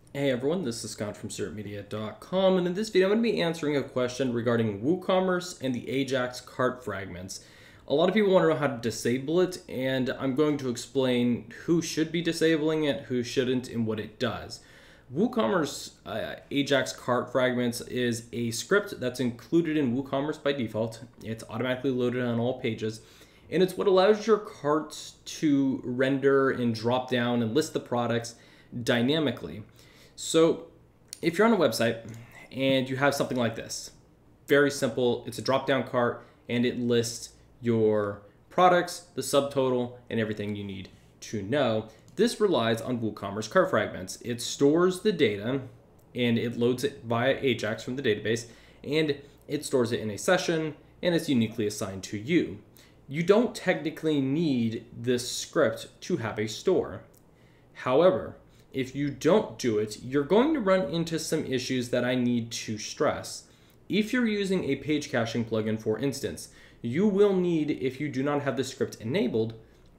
Hey everyone, this is Scott from SertMedia.com, and in this video I'm going to be answering a question regarding WooCommerce and the Ajax cart fragments. A lot of people want to know how to disable it, and I'm going to explain who should be disabling it, who shouldn't, and what it does. WooCommerce Ajax cart fragments is a script that's included in WooCommerce by default. It's automatically loaded on all pages, and it's what allows your carts to render and drop down and list the products dynamically. So if you're on a website and you have something like this, very simple, it's a drop-down cart and it lists your products, the subtotal, and everything you need to know. This relies on WooCommerce Cart Fragments. It stores the data and it loads it via Ajax from the database, and it stores it in a session and it's uniquely assigned to you. You don't technically need this script to have a store. However, if you don't do it, you're going to run into some issues that I need to stress. If you're using a page caching plugin, for instance, you will need, if you do not have the script enabled,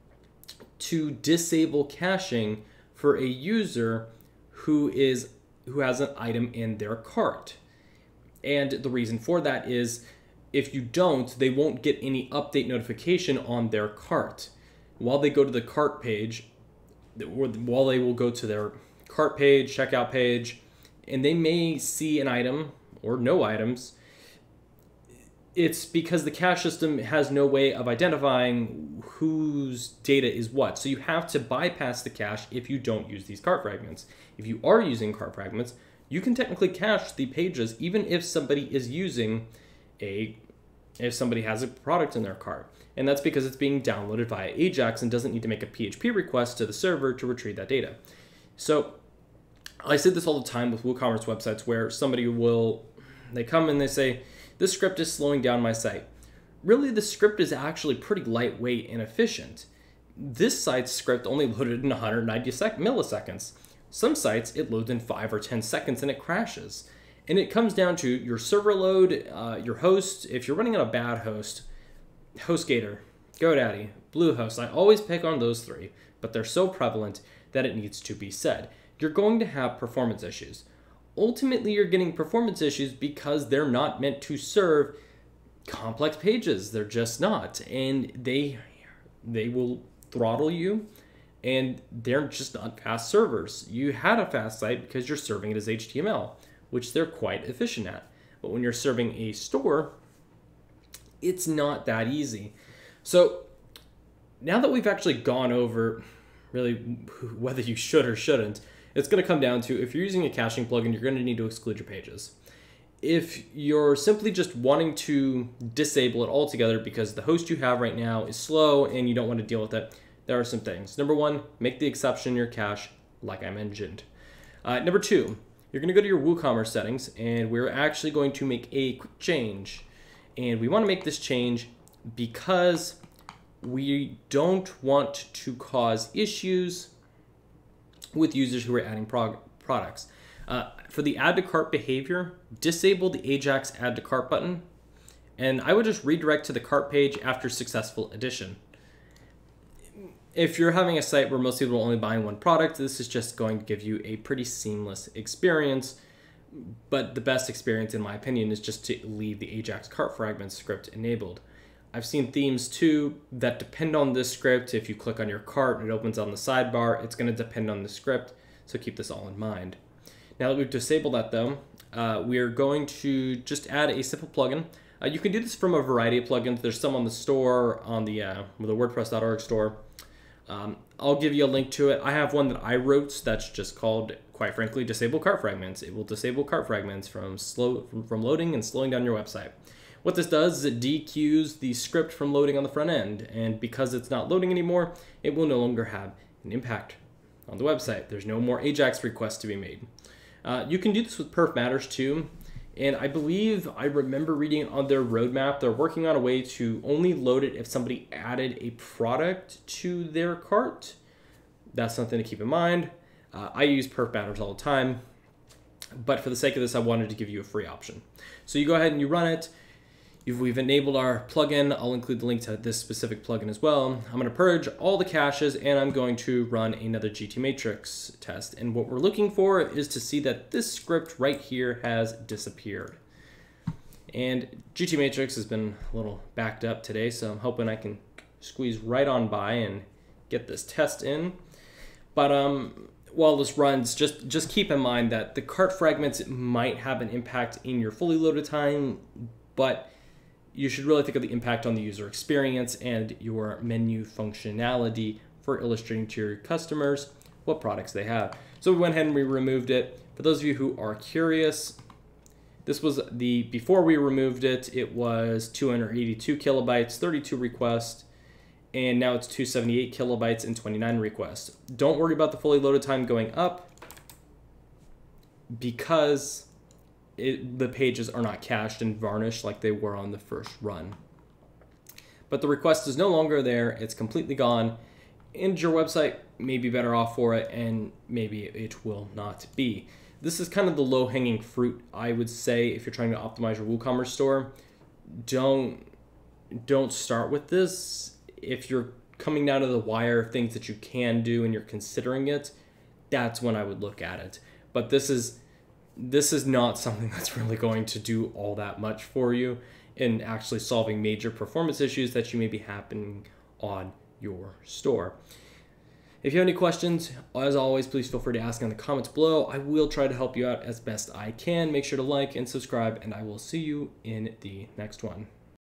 to disable caching for a user who has an item in their cart. And the reason for that is if you don't, they won't get any update notification on their cart. While they go to the cart page, while they will go to their cart page, checkout page, and they may see an item or no items, it's because the cache system has no way of identifying whose data is what. So you have to bypass the cache if you don't use these cart fragments. If you are using cart fragments, you can technically cache the pages even if somebody is using if somebody has a product in their cart. And that's because it's being downloaded via Ajax and doesn't need to make a PHP request to the server to retrieve that data. So I say this all the time with WooCommerce websites where they come and they say, this script is slowing down my site. Really, the script is actually pretty lightweight and efficient. This site's script only loaded in 190 milliseconds. Some sites, it loads in 5 or 10 seconds and it crashes. And it comes down to your server load, your host. If you're running on a bad host, HostGator, GoDaddy, Bluehost, I always pick on those three, but they're so prevalent that it needs to be said. You're going to have performance issues. Ultimately, you're getting performance issues because they're not meant to serve complex pages. They're just not. And they will throttle you, and they're just not fast servers. You had a fast site because you're serving it as HTML, which they're quite efficient at. But when you're serving a store, it's not that easy. So now that we've actually gone over really whether you should or shouldn't, it's going to come down to, if you're using a caching plugin, you're going to need to exclude your pages. If you're simply just wanting to disable it altogether because the host you have right now is slow and you don't want to deal with it, there are some things. Number one, make the exception in your cache, like I mentioned. Number two, you're going to go to your WooCommerce settings, and we're actually going to make a quick change. And we want to make this change because we don't want to cause issues with users who are adding products. For the add to cart behavior, disable the Ajax add to cart button, and I would just redirect to the cart page after successful addition. If you're having a site where most people are only buying one product, this is just going to give you a pretty seamless experience. But the best experience, in my opinion, is just to leave the Ajax cart fragments script enabled. I've seen themes too that depend on this script. If you click on your cart and it opens on the sidebar, it's going to depend on the script. So keep this all in mind. Now that we've disabled that though, we are going to just add a simple plugin. You can do this from a variety of plugins. There's some on the store, on the WordPress.org store. I'll give you a link to it. I have one that I wrote that's just called, quite frankly, Disable Cart Fragments. It will disable cart fragments from loading and slowing down your website. What this does is it dequeues the script from loading on the front end, and because it's not loading anymore, it will no longer have an impact on the website. There's no more Ajax requests to be made. You can do this with Perf Matters too, and I believe I remember reading on their roadmap, they're working on a way to only load it if somebody added a product to their cart. That's something to keep in mind. I use Perf Matters all the time, but for the sake of this, I wanted to give you a free option. So you go ahead and you run it. we've enabled our plugin. I'll include the link to this specific plugin as well. I'm going to purge all the caches and I'm going to run another GT Matrix test. And what we're looking for is to see that this script right here has disappeared. And GT Matrix has been a little backed up today, so I'm hoping I can squeeze right on by and get this test in. But while this runs, just keep in mind that the cart fragments might have an impact in your fully loaded time, but you should really think of the impact on the user experience and your menu functionality for illustrating to your customers what products they have. So we went ahead and we removed it. For those of you who are curious, this was before we removed it, it was 282 kilobytes, 32 requests, and now it's 278 kilobytes and 29 requests. Don't worry about the fully loaded time going up because the pages are not cached and varnished like they were on the first run. But the request is no longer there, it's completely gone, and your website may be better off for it, and maybe it will not be. This is kind of the low-hanging fruit, I would say, if you're trying to optimize your WooCommerce store. Don't start with this. If you're coming down to the wire of things that you can do and you're considering it, that's when I would look at it. But this is not something that's really going to do all that much for you in actually solving major performance issues that you may be happening on your store. If you have any questions, as always, please feel free to ask in the comments below. I will try to help you out as best I can. Make sure to like and subscribe, and I will see you in the next one.